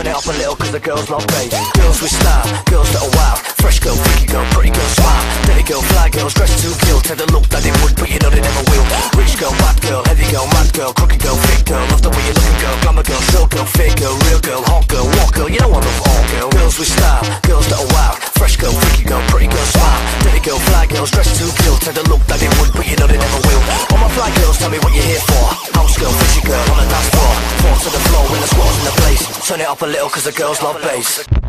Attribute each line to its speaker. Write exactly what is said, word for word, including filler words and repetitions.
Speaker 1: Turn it up a little cause the girls love bass. Girls with style, girls that are wild. Fresh girl, freaky girl, pretty girl, smile. Dirty girl, fly girls, dressed to kill. Take the look that they would, but you know they never will. Rich girl, bad girl, heavy girl, mad girl, crooked girl, fit girl. Love the way you looking girl, glamour girl, silk girl, fake girl, real girl, hot girl, walk girl. You know I love all girl. Girls with style, girls that are wild. Fresh girl, freaky girl, pretty girl, smile. Dirty girl, fly girls, dressed to kill. Take the look that they would, but you know they never will. All my fly girls, tell me what you're here for. House girl, fishy girl, on the dance floor. Fall to the floor when the squad's in the place. Turn it up a little cause the girls love bass.